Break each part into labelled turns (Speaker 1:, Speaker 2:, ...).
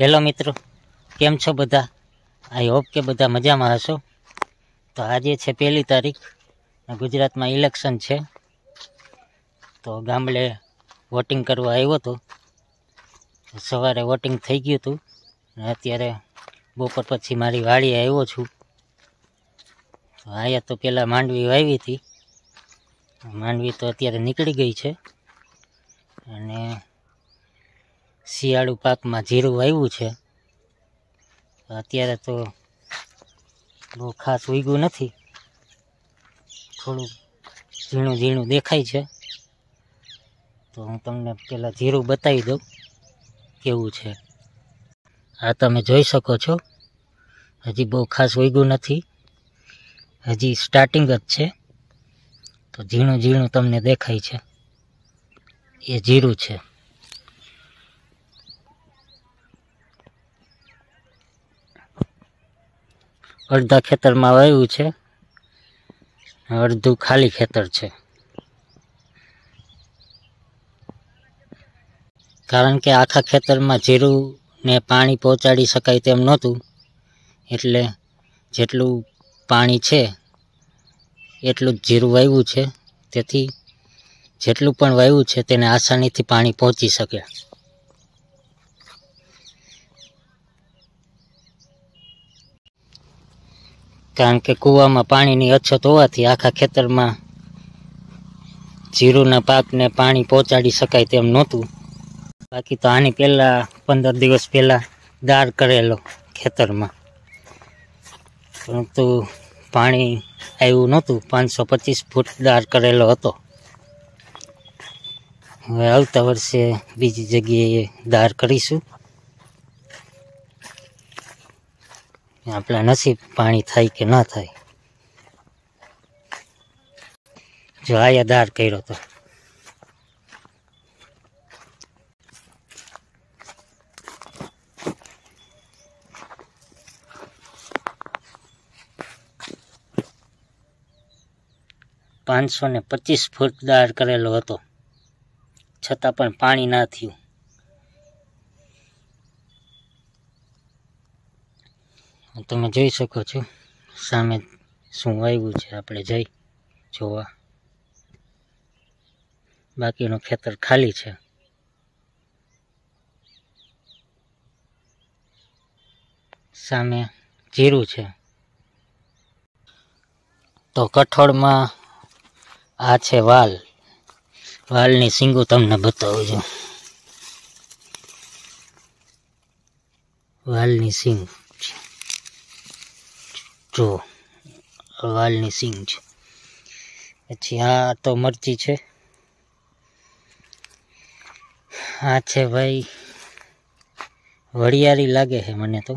Speaker 1: Hello મિત્રો, કેમ છો બધા? આઈ હોપ કે બધા મજામાં હશો. તો આજે છે 1 તારીખ, ગુજરાતમાં ઇલેક્શન છે. તો ગામડે વોટિંગ કરવા આવ્યો હતો. સવારે વોટિંગ થઈ ગયું હતું. અત્યારે બપોર પછી મારી વાડીએ આવ્યો છું. આયા તો પહેલાં માંડવી વાવી હતી. માંડવી તો અત્યારે નીકળી ગઈ છે. અને શિયાળુ પાકમાં જીરું વાવ્યું છે. અત્યારે તો બહુ ખાસ ઉગ્યું નથી, થોડું ઝીણું ઝીણું દેખાય છે. તો હું તમને પહેલાં જીરું બતાવી દઉં કેવું છે. આ તમે જોઈ શકો છો, હજી બહુ ખાસ ઉગ્યું નથી, હજી સ્ટાર્ટિંગ જ છે. તો ઝીણું ઝીણું તમને દેખાય છે, એ જીરું છે. અડધા ખેતરમાં વાવ્યું છે, અડધું ખાલી ખેતર છે. કારણ કે આખા ખેતરમાં જીરુંને પાણી પહોંચાડી શકાય તેમ નહોતું, એટલે જેટલું પાણી છે એટલું જ જીરું વાવ્યું છે. તેથી જેટલું પણ વાવ્યું છે તેને આસાનીથી પાણી પહોંચી શકે. કારણ કે કૂવામાં પાણીની અછત હોવાથી આખા ખેતરમાં જીરુંના પાકને પાણી પહોંચાડી શકાય તેમ નહોતું. બાકી તો આની પહેલાં 15 દિવસ પહેલાં દાર કરેલો ખેતરમાં, પરંતુ પાણી આવ્યું નહોતું. 525 ફૂટ દાર કરેલો હતો. હવે આવતા વર્ષે બીજી જગ્યાએ દાર કરીશું. આપણા નસીબ પાણી થાય કે ના થાય. જો આયા દાર કર્યો તો $525 ફૂટ દાર કરેલો હતો, છતાં પણ પાણી ના થયું. તમે જોઈ શકો છો સામે શું વાવ્યું છે. આપણે જઈ જોવા. બાકીનું ખેતર ખાલી છે. સામે જીરું છે. તો કઠોળમાં આ છે વાલ. વાલની સિંગો તમને બતાવું છું. વાલની સિંગ જો, વાલની સિંગ છે. પછી આ તો મરચી છે. આ છે ભાઈ વરિયાળી લાગે છે મને તો.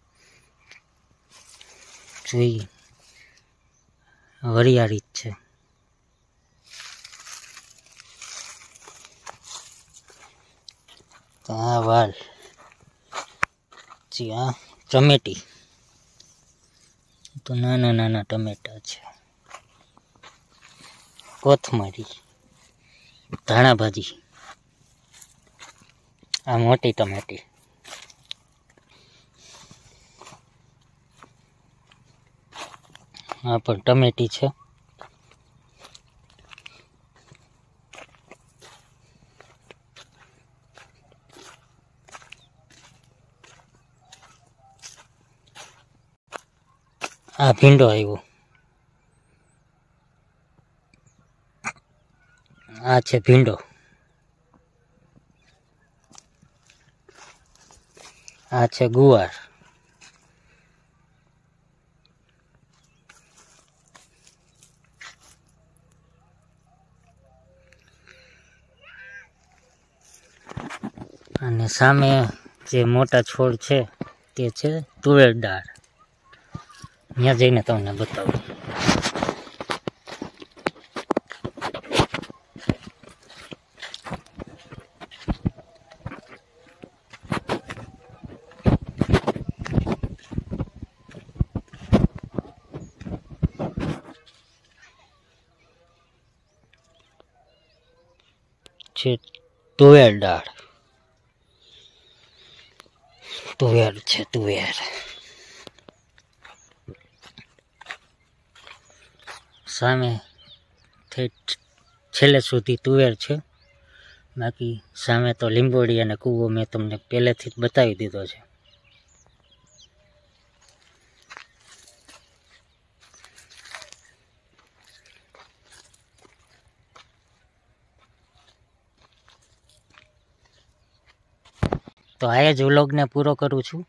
Speaker 1: જોઈ, વરિયાળી જ છે. તો આ વાલ, પછી આ ટમેટી. તો નાના નાના ટમેટા છે. કોથમરી, ધાણા ભાજી, આ મોટી ટમેટી. આ પણ ટમેટી છે. આ ભીંડો આવ્યો. આ છે ભીંડો. આ છે ગુવાર. અને સામે જે મોટા છોડ છે તે છે તુવેર દાળ. ત્યાં જઈને તમને બતાવું. છે તુવેર દાળ. તુવેર છે, તુવેર. સામે ઠેઠ છેલ્લે સુધી તુવેર છે. બાકી સામે તો લીંબોડી અને કૂવો મેં તમને પહેલેથી જ બતાવી દીધો છે. તો આ જ વ્લોગને પૂરો કરું છું.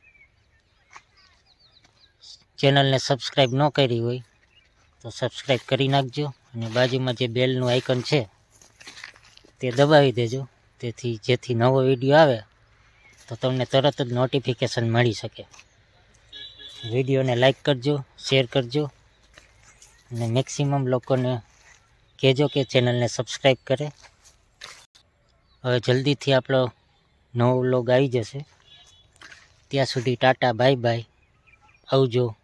Speaker 1: ચેનલને સબસ્ક્રાઈબ ન કરી હોય તો સબસ્ક્રાઈબ કરી નાખજો અને બાજુમાં જે બેલનું આઇકન છે તે દબાવી દેજો, જેથી નવો વિડીયો આવે તો તમને તરત જ નોટિફિકેશન મળી શકે. વિડીયોને લાઈક કરજો, શેર કરજો અને મેક્સિમમ લોકોને કહેજો કે ચેનલને સબસ્ક્રાઈબ કરે. હવે જલ્દીથી આપણો નવો વ્લોગ આવી જશે. ત્યાં સુધી ટાટા, બાય બાય, આવજો.